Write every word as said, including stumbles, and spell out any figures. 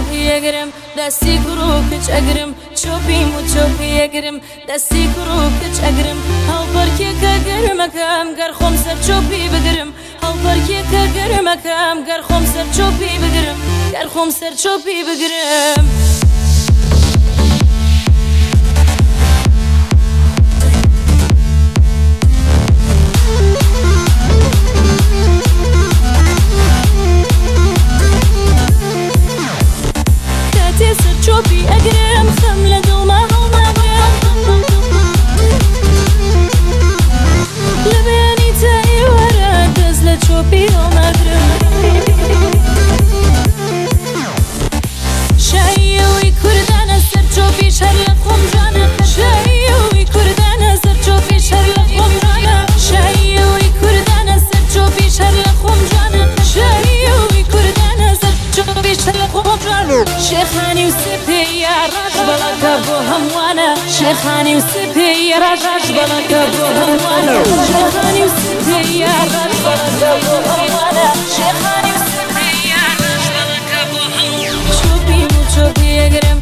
yegirim desti kuruk hiç egirim çöpim u çöpü yegirim desti kuruk hiç egirim hal barki kagirim akam gar khomser çöpü bigirim hal barki kagirim akam gar khomser çöpü bigirim gar khomser çöpü bigirim شوفي أقرم خملة وما هو مغرم لبياني تاي ورا دزلة شوفي ومغرم شايوي كردانة سر شوفي شرلق خمجانة شايوي كردانة سر شوفي شرلق خمجانة شايوي كردانة سر شوفي شرلق خمجانة شايوي كردانة سر شوفي شرلق خمجانة شيخاني وسبي يا راج بلاك ابوهم وانا شيخاني وسبي يا راج بلاك ابوهم وانا شيخاني وسبي يا راج بلاك ابوهم وانا شيخاني وسبي يا راج بلاك ابوهم شوفي مو شوفي يقرم